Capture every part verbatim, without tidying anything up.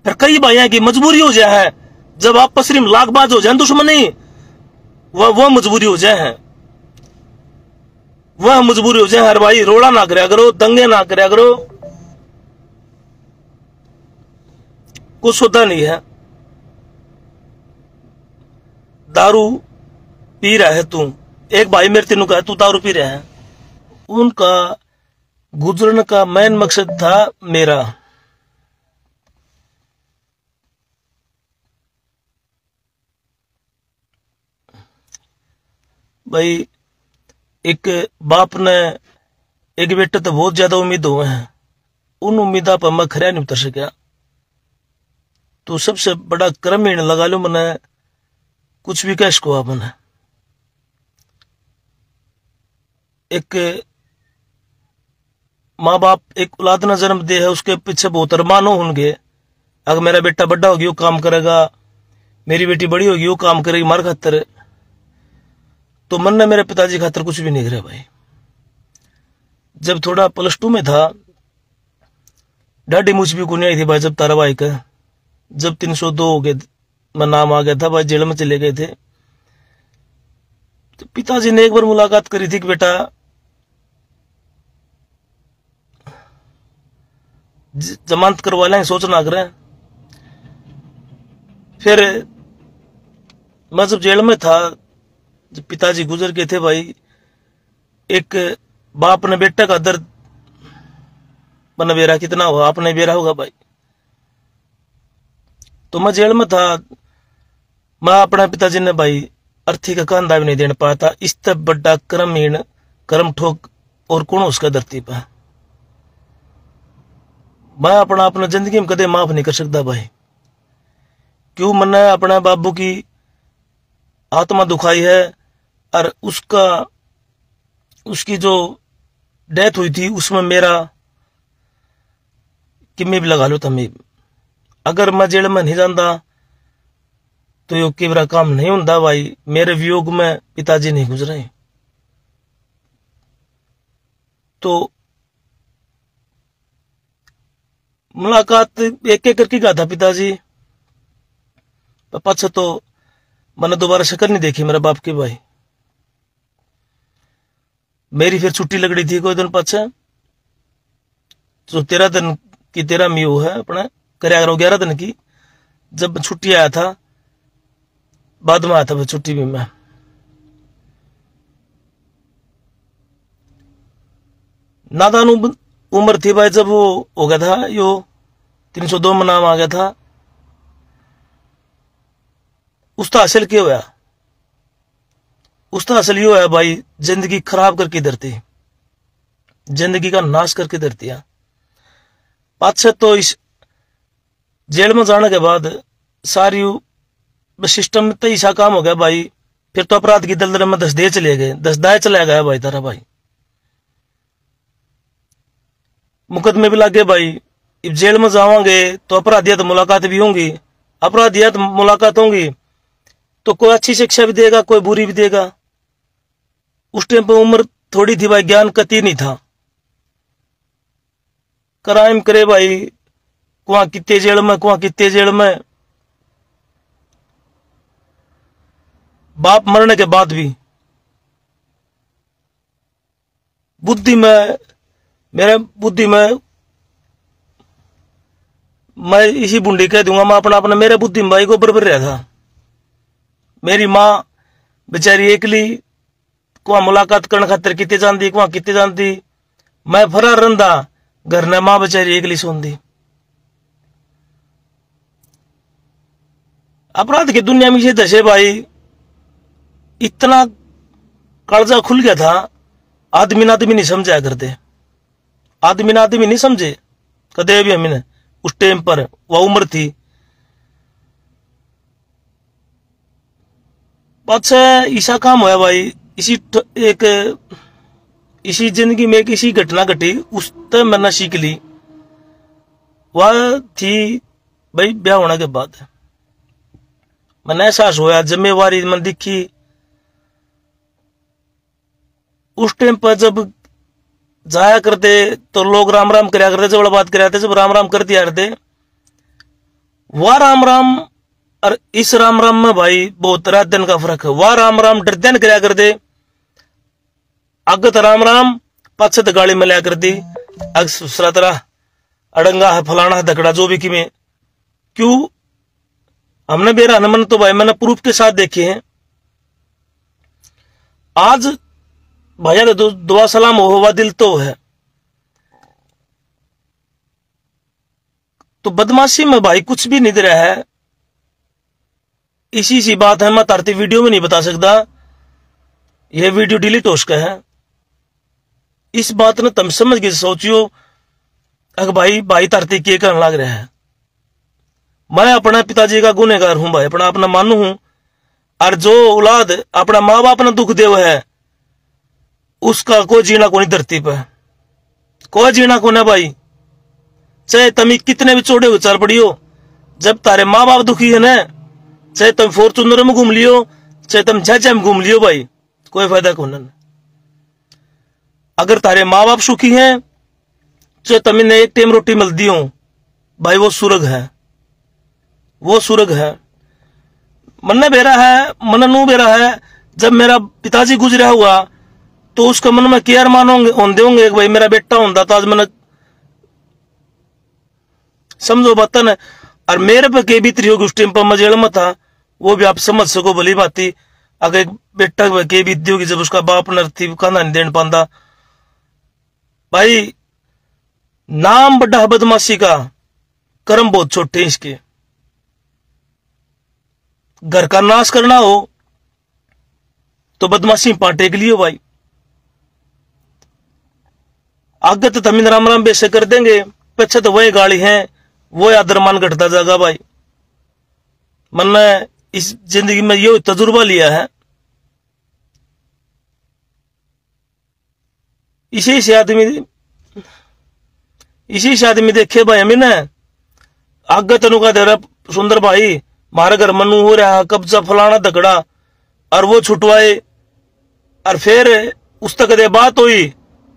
फिर कई भाइयों की मजबूरी हो जाए है, जब आप पसरी में लागबाज हो जाए दुश्मन नहीं, वह वह मजबूरी हो जाए है, वह मजबूरी हो जाए। हर भाई रोड़ा ना करया करो, दंगे ना करया करो, कुछ होता नहीं है। दारू पी रहा है तू, एक भाई मेरे तेनू कहा तू दारू पी रहा है, उनका गुजरने का मेन मकसद था मेरा। भाई एक बाप ने एक बेटे तो बहुत ज्यादा उम्मीद हुए हैं, उन उम्मीदा पर मैं खरा नहीं उतर सका। तो सबसे बड़ा कर्म ही लगा लो, मैंने कुछ भी कह सको आप। मैंने एक माँ बाप एक औलाद ने जन्म दिया है, उसके पीछे बहुत अरमान होंगे। अगर मेरा बेटा बड़ा होगी वो काम करेगा, मेरी बेटी बड़ी होगी वो काम करेगी मार खातर। तो मन ने मेरे पिताजी खातर कुछ भी नहीं करे भाई। जब थोड़ा प्लस टू में था, डाडी मुझ भी कुनी आई थी भाई, जब तारा भाई का जब तीन सौ दो हो गए, मैं नाम आ गया था भाई, जेल में चले गए थे। तो पिताजी ने एक बार मुलाकात करी थी कि बेटा जमानत करवा लेंगे, सोचना करें। फिर मैं जब जेल में था, जब पिताजी गुजर गए थे भाई, एक बाप ने बेटा का दर्द मैंने बेरा कितना हुआ, आपने बेरा होगा भाई। तो मैं जेल में था, मैं अपने पिताजी ने भाई अर्थी का कंधा भी नहीं देने पाया था। इस तब बड़ा कर्महीन कर्म ठोक और कौन उसका धरती पर। मैं अपना अपना जिंदगी में कदे माफ नहीं कर सकता भाई, क्यों मैंने अपने बाबू की आत्मा दुखाई है, और उसका उसकी जो डेथ हुई थी उसमें मेरा किम्मे भी लगा लो तमें। अगर मैं जेल में नहीं जाता तो यो केवरा काम नहीं होता भाई। मेरे वियोग में पिताजी नहीं गुजरे। तो मुलाकात एक एक करके कहा था पिताजी, पापा तो मैंने दोबारा शक्ल नहीं देखी मेरे बाप की भाई। मेरी फिर छुट्टी लग रही थी कोई दिन पाछे, तो तेरह दिन की तेरह मी है अपने कर ग्यारह दिन की, जब छुट्टी आया था बाद में आया था छुट्टी भी। मैं नादान उम्र थी भाई जब वो हो गया था, यो तीन सौ दो में नाम आ गया था। उसका हासिल क्या हुआ? उसका हासिल ये हुआ भाई, जिंदगी खराब करके धरती, जिंदगी का नाश करके धरती है। पाछे तो इस जेल में जाने के बाद सारी सिस्टम में तो ऐसा काम हो गया भाई, फिर तो अपराध की दलदल में दस दे चले गए, दस दाए चला गया भाई तारा भाई। मुकदमे भी लगे भाई। अब जेल में जावांगे तो अपराधियत मुलाकात भी होंगी, अपराधियत मुलाकात होंगी तो कोई अच्छी शिक्षा भी देगा, कोई बुरी भी देगा। उस टाइम पर उम्र थोड़ी थी भाई, ज्ञान कति नहीं था। क्राइम करे भाई, कुआ कितने जेल में, कुआ कितने जेल में। बाप मरने के बाद भी बुद्धि में, मेरे बुद्धि में, मैं इसी बुंडी कह दूंगा, मैं अपना अपना मेरे बुद्धि में भाई को बरबर रहा था। मेरी माँ बेचारी एकली, कुआ मुलाकात करने खातर कितने जानती, कुआ कितने जानती। मैं फरार रंदा, घर ने माँ बेचारी एकली सोंदी। अपराध की दुनिया में ये दशे भाई, इतना कालजा खुल गया था, आदमी ना आदमी नहीं समझा करते, आदमी ना आदमी नहीं समझे कदे भी हमने। उस टाइम पर वह उम्र थी। अच्छा ऐसा काम होया भाई, इसी एक इसी जिंदगी में एक इसी घटना घटी, उस तक मैंने सीख ली। वह थी भाई ब्याह होने के बाद मैंने एहसास होया, जिम्मेवारी मन दिखी। उस टाइम पर जब जाया करते तो लोग राम राम कराया करते, जब बात कराते जब राम राम कर दिया करते, वाह राम राम और इस राम राम में भाई बहुत रात दिन का फर्क है। वाह राम राम डर दिन कराया कर दे, अगत राम राम पछत गाड़ी में लिया कर दी, अग दूसरा तरह अड़ंगा है फलाना है धकड़ा जो भी कि में क्यों हमने बेरा मन तो भाई मैंने प्रूफ के साथ देखे हैं। आज भैया ने दुआ सलाम हो हुआ दिल तो है, तो बदमाशी में भाई कुछ भी नहीं दे रहा है। इसी सी बात है, मैं तारती वीडियो में नहीं बता सकता, यह वीडियो डिलीट हो सका है। इस बात ने तुम समझ के सोचियो अगर भाई भाई तारती के करने लग रहा है। मैं अपना पिताजी का गुनहगार हूं भाई, अपना अपना मानू हूं, और जो औलाद अपना माँ बाप ने दुख देव है उसका कोई जीना को नहीं धरती पे, कोई जीना को ना भाई। चाहे तुम कितने भी चोड़े हुए चल पड़ी हो, जब तारे माँ बाप दुखी है ना, चाहे तुम फॉर्चूनर में घूम लियो, चाहे तुम जहाज में घूम लियो भाई, कोई फायदा को नहीं। अगर तारे माँ बाप सुखी हैं, चाहे तुम्हें एक टाइम रोटी मिलती हो भाई, वो स्वर्ग है, वो स्वर्ग है। मन बेरा है, मन नू बेरा है। जब मेरा पिताजी गुजरा हुआ तो उसका मन में केयर मानोगे होंगे होंगे भाई मेरा बेटा होता तो आज मैंने समझो बात है। और मेरे पे के बीतरी होगी उस टाइम पर मैं जेल में था, वो भी आप समझ सको भली बाती। अगर एक बेटा के बीती होगी जब उसका बाप नर्थी खाना नहीं देने पाता भाई। नाम बड़ा बदमाशी का, कर्म बहुत छोटे इसके। घर का नाश करना हो तो बदमाशी पाटे के लिए भाई, आगे तो तमिन राम राम बेसे कर देंगे, पीछे तो वही गाड़ी है, वो आदर मान घटता जाएगा भाई। मैंने इस जिंदगी में ये तजुर्बा लिया है। इसी से आदमी इसी से आदमी देखे भाई हमें ना आगे तेन का दे रहा सुंदर भाई मारे घर मनु हो रहा कब्जा फलाना धकड़ा, और वो छुटवाए। और फिर उस तक दे बात हुई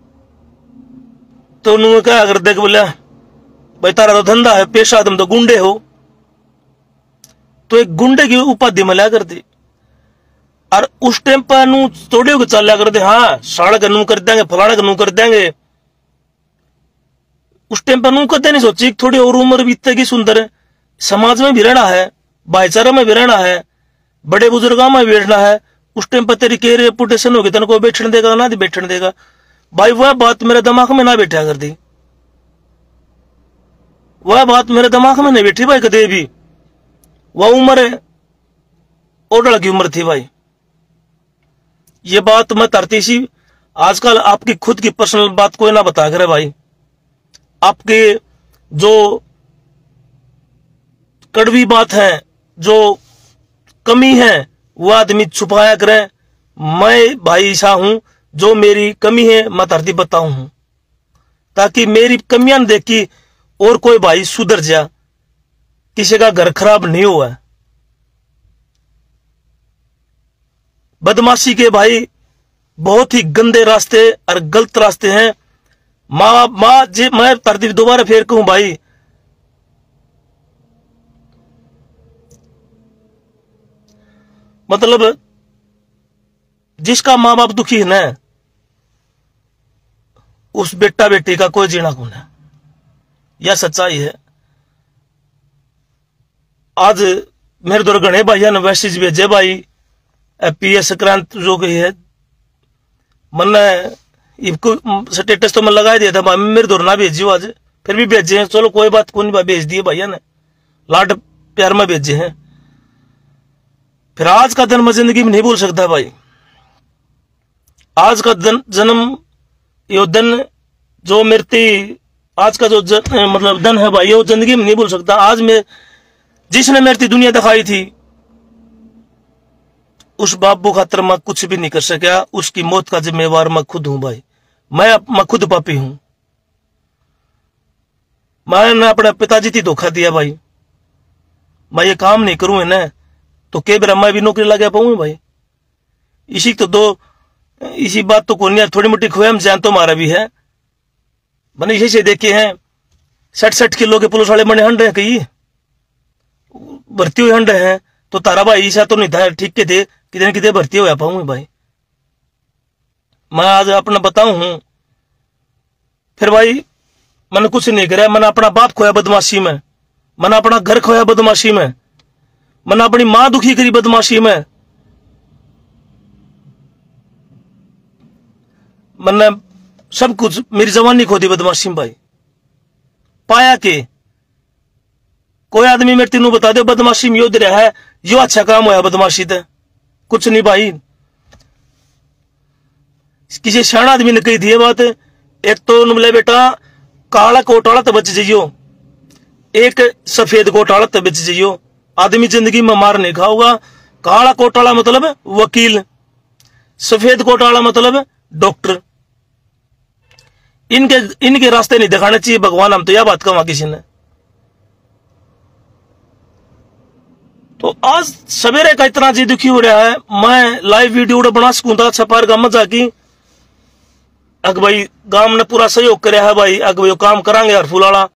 तो उन्होंने क्या अगर देख बोलिया भाई तारा तो धंधा है, पेशा तुम तो गुंडे हो, तो एक गुंडे की उपाधि मिला कर दी। और उस टाइम पर नू थोड़े को चल कर दे, हाँ साढ़े का नू कर देंगे, फलाना का नू कर देंगे। उस टाइम पर नू कदे नहीं सोची थोड़ी और उम्र बीतेगी सुंदर, समाज में भी रहना है, भाईचारा में भी रहना है, बड़े बुजुर्गों में भी रहना है। उस टाइम पर तेरी के रेपुटेशन होगी, तेन को बैठने देगा ना बैठने देगा भाई। वह बात मेरे दिमाग में ना बैठा कर दी, वह बात मेरे दिमाग में नहीं बैठी भाई कदे भी। वह उम्र ओडल की उम्र थी भाई। ये बात मैं तरती सी आजकल आपकी खुद की पर्सनल बात कोई ना बता करे भाई। आपके जो कड़वी बात है, जो कमी है, वो आदमी छुपाया करे। मैं भाई ऐसा हूं जो मेरी कमी है मैं धरती बताऊं हूं, ताकि मेरी कमियां देखी और कोई भाई सुधर जा, किसी का घर खराब नहीं हुआ। बदमाशी के भाई बहुत ही गंदे रास्ते और गलत रास्ते हैं। माँ माँ जी मैं धरती दोबारा फेर कहूं भाई, मतलब जिसका माँ बाप दुखी है ना, उस बेटा बेटी का कोई जीना कौन है, यह सच्चाई है। आज मेरे दौर गणे भाइया ने मैसेज भेजे भाई, पी एस क्रांत जो गई है, मैंने स्टेटस तो मैं लगा दिया था भाई, मेरे दौर ना भेजियो आज, फिर भी भेजे हैं, चलो कोई बात कौन भाई, भेज दिए भैया ने, लाड प्यार में भेजे हैं। फिर आज का दिन मैं जिंदगी में नहीं भूल सकता भाई। आज का दिन जन्म यो दिन जो मृत्यु आज का जो जन, मतलब दिन है भाई, वो जिंदगी में नहीं भूल सकता। आज मैं जिसने मेरी दुनिया दिखाई थी उस बाबू खातर मैं कुछ भी नहीं कर सका, उसकी मौत का जिम्मेवार मैं खुद हूं भाई। मैं मैं खुद पापी हूं, मैंने अपने पिताजी थी धोखा दिया भाई। मैं ये काम नहीं करूं है ना तो के बेरा मैं भी नौकरी लगा पाऊंगी भाई। इसी तो दो इसी बात तो कोनिया थोड़ी मोटी खुएम जान तो मारा भी है। मैंने इसी से देखे हैं साठ साठ किलो के पुलिस वाले मने हंड रहे कई, भर्ती हुए हंड है तो तारा भाई ऐसा तो नहीं था ठीक के थे कितने कितने भर्ती हो पाऊंगे भाई। मैं आज अपना बताऊं हूं फिर भाई मैंने कुछ नहीं कराया। मैंने अपना बाप खोया बदमाशी में, मैंने अपना घर खोया बदमाशी में, मैंने अपनी मां दुखी करी बदमाशी में, मैंने सब कुछ मेरी जवानी खो दी बदमाशी में भाई। पाया के कोई आदमी मेरे तीनों बता दो बदमाशी में यो दे रहा है यो अच्छा काम होया बदमाशी ते कुछ नहीं भाई। किसी शान आदमी ने कही थी ये बात, एक तो बोले बेटा काला कोट वाला तो बच जाइयो, एक सफेद कोट वाला तो बच जाइयो। आदमी जिंदगी में मार नहीं खाऊगा। काला कोट वाला मतलब वकील, सफेद कोट वाला मतलब डॉक्टर। इनके इनके रास्ते नहीं दिखाने चाहिए भगवान। हम तो यह बात कहा किसी ने। तो आज सवेरे का इतना जी दुखी हो रहा है। मैं लाइव वीडियो बना सकूं था छपार का मजा की अग भाई गांव ने पूरा सहयोग कराया है भाई। अग भाई काम करांगे हर फुलाला